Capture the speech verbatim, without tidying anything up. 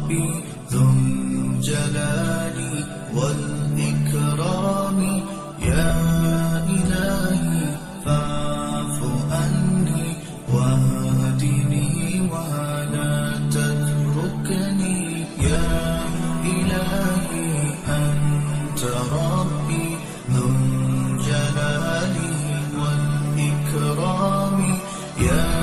ربي ذو الجلال والإكرام. يا إلهي فاعف عني واهدني ولا تتركني. يا إلهي أنت ربي ذو الجلال والإكرام. يا